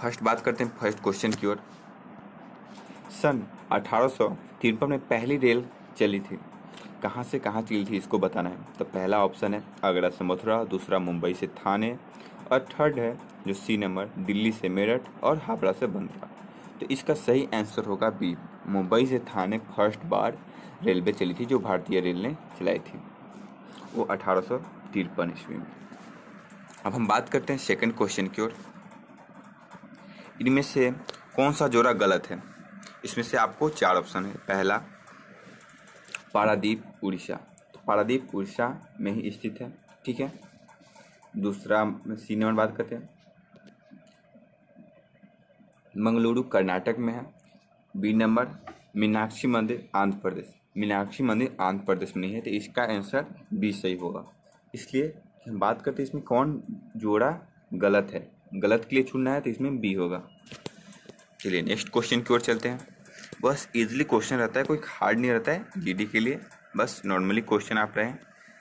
First बात करते हैं फर्स्ट क्वेश्चन की ओर। सन 1853 में पहली रेल चली थी, कहाँ से कहाँ चली थी इसको बताना है। तो पहला ऑप्शन है आगरा से मथुरा, दूसरा मुंबई से थाने, और थर्ड है जो सी नंबर दिल्ली से मेरठ और हावड़ा से बंद्रा। तो इसका सही आंसर होगा बी, मुंबई से थाने फर्स्ट बार रेलवे चली थी जो भारतीय रेल ने चलाई थी, वो 1853 ईस्वी में। अब हम बात करते हैं सेकंड क्वेश्चन की ओर। इनमें से कौन सा जोड़ा गलत है? इसमें से आपको चार ऑप्शन है। पहला पारादीप उड़ीसा, तो पारादीप उड़ीसा में ही स्थित है, ठीक है। दूसरा सी नंबर बात करते हैं, मंगलुरु कर्नाटक में है। बी नंबर मीनाक्षी मंदिर आंध्र प्रदेश, मीनाक्षी मंदिर आंध्र प्रदेश में नहीं है, तो इसका आंसर बी सही होगा। इसलिए हम बात करते हैं इसमें कौन जोड़ा गलत है, गलत के लिए चुनना है तो इसमें बी होगा। चलिए नेक्स्ट क्वेश्चन की ओर चलते हैं। बस इजीली क्वेश्चन रहता है, कोई हार्ड नहीं रहता है जीडी के लिए, बस नॉर्मली क्वेश्चन आप रहे।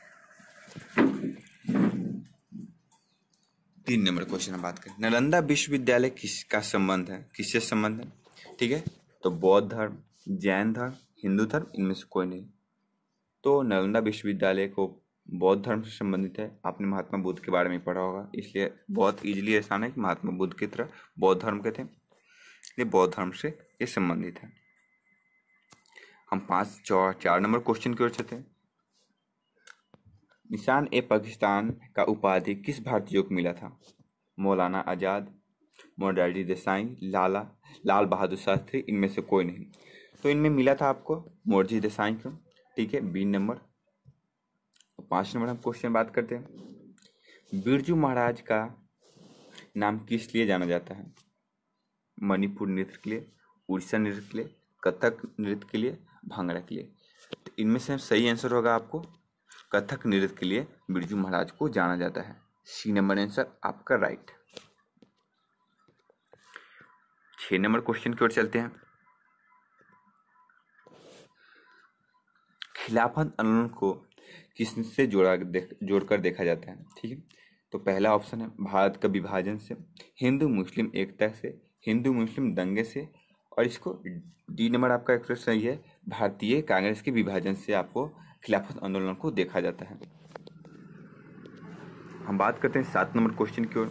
3 नंबर क्वेश्चन हम बात करें, नालंदा विश्वविद्यालय किसका संबंध है, किससे संबंध है? ठीक है, तो बौद्ध धर्म, जैन धर्म, हिंदू धर्म, इनमें से कोई नहीं। तो नालंदा विश्वविद्यालय को बौद्ध धर्म से संबंधित है। आपने महात्मा बुद्ध के बारे में पढ़ा होगा, इसलिए बहुत इजीली आसान है कि महात्मा बुद्ध की तरह बौद्ध धर्म के थे, इसलिए बौद्ध धर्म से ये संबंधित है। हम 4 नंबर क्वेश्चन की ओर चलते हैं। निशान ए पाकिस्तान का उपाधि किस भारतीय को मिला था? मौलाना आजाद, मोरारजी देसाई, लाल बहादुर शास्त्री, इनमें से कोई नहीं। तो इनमें मिला था आपको मोरारजी देसाई को, ठीक है, बी नंबर। 5 नंबर हम क्वेश्चन बात करते हैं, बिरजू महाराज का नाम किस लिए जाना जाता है? मणिपुर नृत्य के लिए, उड़ीसा नृत्य के लिए, कथक नृत्य के लिए, भांगड़ा के लिए। तो इनमें से सही आंसर होगा आपको कथक नृत्य के लिए बिरजू महाराज को जाना जाता है। सी नंबर आंसर आपका राइट। 6 नंबर क्वेश्चन की ओर चलते हैं। खिलाफत आंदोलन को किससे जोड़कर देखा जाता है? ठीक है, तो पहला ऑप्शन है भारत का विभाजन से, हिंदू मुस्लिम एकता से, हिंदू मुस्लिम दंगे से, और इसको डी नंबर आपका एक्सप्रेस सही है, भारतीय कांग्रेस के विभाजन से आपको खिलाफत आंदोलन को देखा जाता है। हम बात करते हैं 7 नंबर क्वेश्चन की ओर।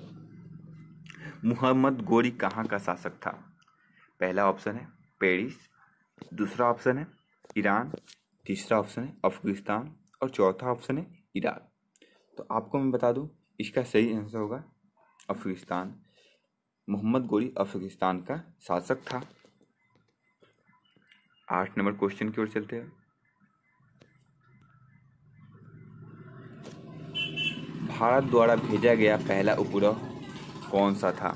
मोहम्मद गोरी कहाँ का शासक था? पहला ऑप्शन है पेरिस, दूसरा ऑप्शन है ईरान, तीसरा ऑप्शन है अफगानिस्तान, और चौथा ऑप्शन है इराक। तो आपको मैं बता दूं इसका सही आंसर होगा अफगानिस्तान। मोहम्मद गोरी अफगानिस्तान का शासक था। 8 नंबर क्वेश्चन की ओर चलते हैं। भारत द्वारा भेजा गया पहला उपग्रह कौन सा था?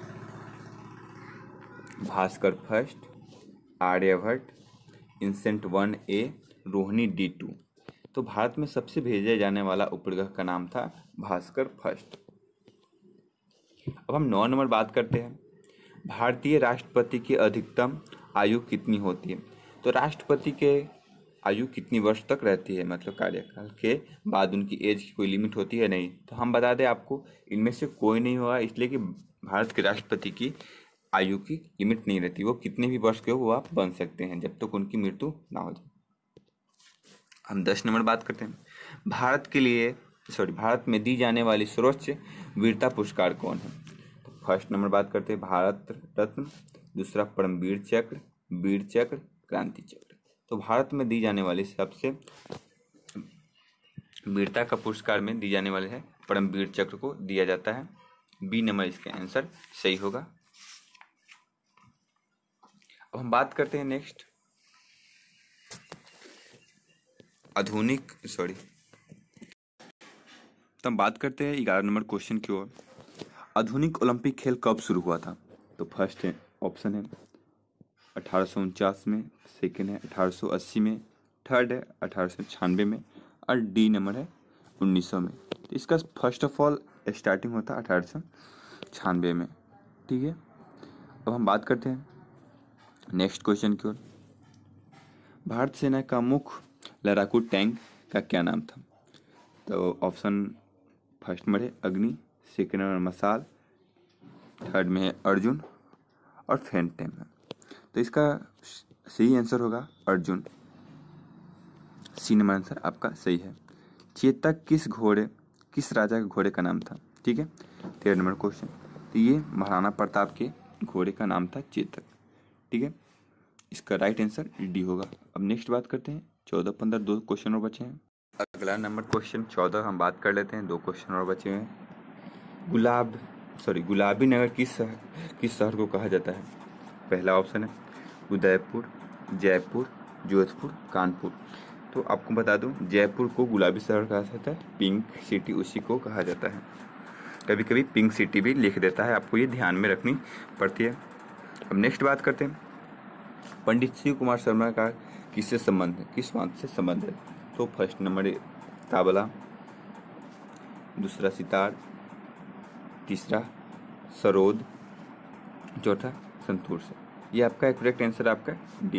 Bhaskar first, Aryabhata, INSAT 1A, Rohini D2। तो भारत में सबसे भेजे जाने वाला उपग्रह का नाम था भास्कर फर्स्ट। अब हम 9 नंबर बात करते हैं, भारतीय राष्ट्रपति की अधिकतम आयु कितनी होती है? तो राष्ट्रपति के आयु कितनी वर्ष तक रहती है, मतलब कार्यकाल के बाद उनकी एज की कोई लिमिट होती है? नहीं। तो हम बता दें आपको इनमें से कोई नहीं होगा, इसलिए कि भारत के राष्ट्रपति की आयु की लिमिट नहीं रहती, वो कितने भी वर्ष के हो वो आप बन सकते हैं जब तक उनकी मृत्यु ना हो जाए। हम 10 नंबर बात करते हैं, भारत में दी जाने वाली सर्वोच्च वीरता पुरस्कार कौन है? तो फर्स्ट नंबर बात करते हैं भारत रत्न, दूसरा परमवीर चक्र, वीर चक्र, क्रांति चक्र। तो भारत में दी जाने वाली सबसे वीरता का पुरस्कार में दी जाने वाले है परमवीर चक्र को दिया जाता है। बी नंबर इसके आंसर सही होगा। अब हम बात करते हैं नेक्स्ट तो हम बात करते हैं 11 नंबर क्वेश्चन की ओर। आधुनिक ओलंपिक खेल कब शुरू हुआ था? तो फर्स्ट ऑप्शन है 1849 में, सेकेंड है 1880 में, थर्ड है 1896 में, और डी नंबर है 1900 में। तो इसका फर्स्ट ऑफ ऑल स्टार्टिंग होता है 1896 में, ठीक है। अब हम बात करते हैं नेक्स्ट क्वेश्चन की ओर। भारत सेना का मुख्य लड़ाकू टैंक का क्या नाम था? तो ऑप्शन फर्स्ट नंबर है अग्नि, सेकेंड नंबर मसाल, थर्ड में है अर्जुन और फेंटेम है। तो इसका सही आंसर होगा अर्जुन। सी नंबर आंसर आपका सही है। चेतक किस राजा के घोड़े का नाम था? ठीक है, 13 नंबर क्वेश्चन। तो ये महाराणा प्रताप के घोड़े का नाम था चेतक। ठीक है, इसका राइट आंसर डी होगा। अब नेक्स्ट बात करते हैं 14, 15 दो क्वेश्चन और बचे हैं। अगला नंबर क्वेश्चन 14 हम बात कर लेते हैं, दो क्वेश्चन और बचे हुए हैं। गुलाबी नगर किस शहर को कहा जाता है? पहला ऑप्शन है उदयपुर, जयपुर, जोधपुर, कानपुर। तो आपको बता दूं, जयपुर को गुलाबी शहर कहा जाता है, पिंक सिटी उसी को कहा जाता है। कभी कभी पिंक सिटी भी लिख देता है, आपको ये ध्यान में रखनी पड़ती है। अब नेक्स्ट बात करते हैं, पंडित शिव कुमार शर्मा का किससे संबंध है, किस वाद्य से संबंध है? तो फर्स्ट नंबर तबला, दूसरा सितार, तीसरा सरोद, चौथा संतूर से। ये आपका करेक्ट आंसर आपका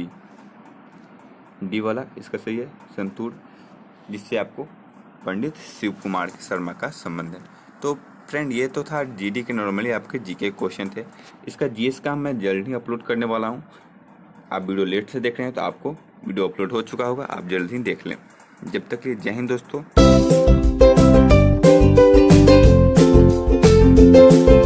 डी वाला इसका सही है, संतूर, जिससे आपको पंडित शिव कुमार शर्मा का संबंध है। तो फ्रेंड, ये तो था जीडी के नॉर्मली आपके जीके क्वेश्चन थे। इसका जीएस का मैं जल्द ही अपलोड करने वाला हूँ। आप वीडियो लेट से देख रहे हैं तो आपको वीडियो अपलोड हो चुका होगा, आप जल्द ही देख लें। जब तक के लिए जय हिंद दोस्तों।